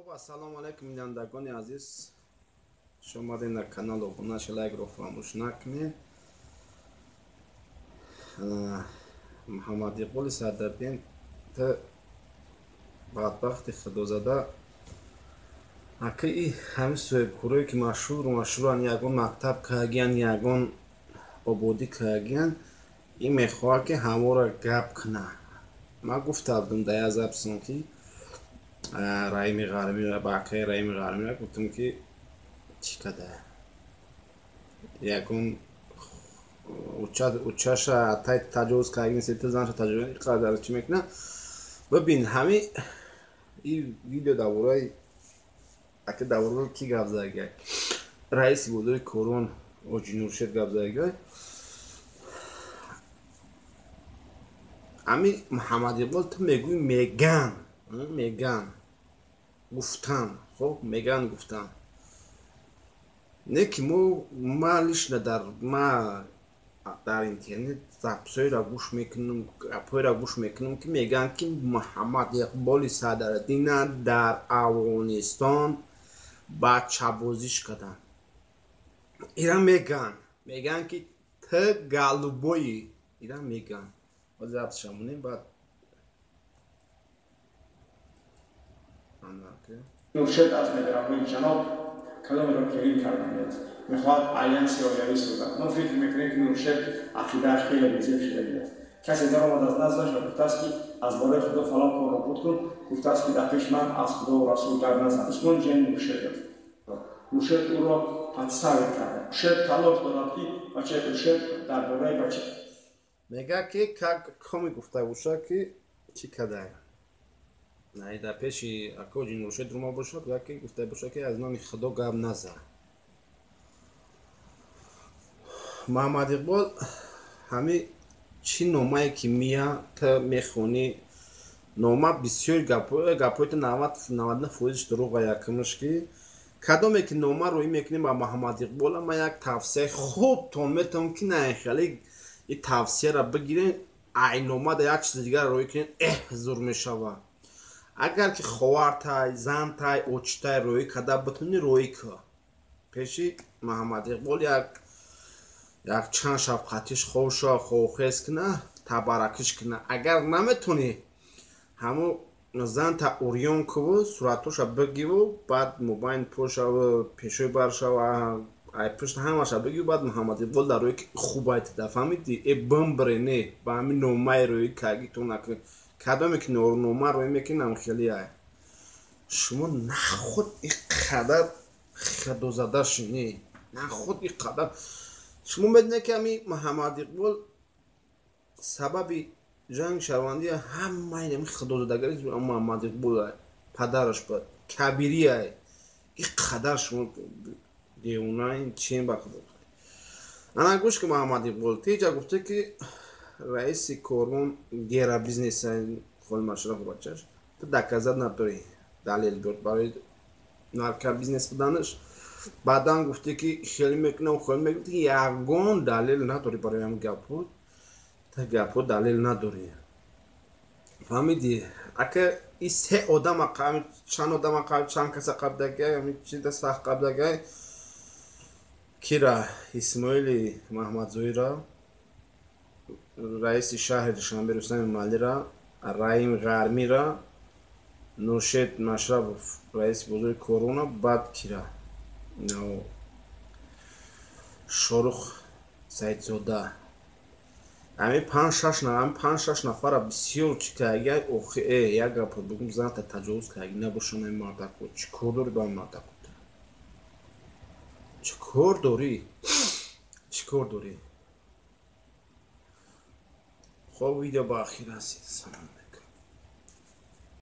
خب السلام علیکم بینندگان عزیز، شما در کانال ابونش لایک رو فراموش نکنید. محمد اقبال صدربین تا بدبخت خدا زده اکی همین سوی کوره که مشهورن یگان مکتب کردن یگان آبادی کردن این میخواد که همه را گپ کنه. من گفتم در از ابسون که رایمی غرمی را باقی رایمی غرمی را گفتم که چی کده یکون اوچاش تای تجاوز کردن سیت زنش تجاوز قدر چی میکنه. ببین همین این ویدیو دوره اگه دوره کی گفت زنگ رئیس بودوی کرون اوجینورشد گفت زنگ همین محمد اقبال تو میگوی میگن گفتن. خب میگن گفتن نه که مالش ندار. ما در اینترنت زپسای را گوش میکنم اپای را گوش میکنم که میگن که محمد اقبال صدرالدین در افغانستان بچه بازیش کردن. ایران میگن که ته گالوبوی ایران میگن باز زبط شمونیم بعد نورشد از مدرمون جناب کلام را کلیم کردن میخواد آلینس رویایی سوزد. ما فکر میکنیم که نورشد عقیدهش خیلی ریزی شده بیاد. کسی در آمد از نزدش و گفته است که از بالای خدا فلان کار را بود کن. گفته است که در پیش من از خدا و رسول در نزد. اسمان جن نورشد است. نورشد او را حدسه کرده. نورشد تلاش دارد که بچه نورشد در باره بچه میگه که کمی گفته باشه که چی کده نه در پیشی اکو جنورشد رو ما باشه که گفته باشه که از نام خدا گپ نزن. محمد اقبال همین چی نامه که میاد تا میخونی نامه بسیار گپویت 99% دروغ یکمش که کدومی که نامه روی میکنیم با محمد اقبال ما یک توصیه خوب تون میتونم که نه خیلی این توصیه را بگیرین این نامه در یک چیز دیگر روی کنین زور میشوه. اگر که خوار تای زن تای اوچ تای روی کده بتونی روی که پیشی محمد اقبال یک چند شب خطیش خوشا خوخیز کنه تبرکش کنه. اگر نمیتونی همو زن تا اوریون که و صورتوش بگی و بعد موباین پوشا و پیشوی برشا و ای پشت همه بگی و بعد محمد اقبال در روی خوب باید دفهمیدی ای بمبرینه با همین نومه روی کگی تو نکنی کدامی که نومه روی میکنم خیلی های شما نخود این قدر خدو زده شنی نخود این قدر شما بدونه که همین محمد اقبال سبب جنگ شواندی همه این خدو زدگری محمد اقبال پدرش بود کبیری های این قدر شما دیونه این چین با خدا انا گوش که محمد اقبال تیجا گفته که رئیس کورون گیره بیزنس خول مشرف بچهش تو دکازد نداری دلیل بیارد برای نارکر بیزنس بدنش. بعدا گفته که خیلی میکنم که یگان دلیل نداری برای هم گپود تا گپود دلیل نداری. فهمیدی؟ اگه این سه آدم قبل چند کس قبل دگه همین چیز سخت قبل دگه کی را اسماعیل محمد زوی را رئیس شهر دوشنبه رستم مالی را رایم غرمی را نورشد مشرف رئیس بزرگ کرونا بعد کی را نو شاروخ سیدزاده همین 5-6 نفر بسیار چی که اگر یک گپ بگم زن تا تجاوز که اگه نباشم این مرده کن چی کار داری با این مرده کن چی کار داری خب ویدیو با اخیر هستید.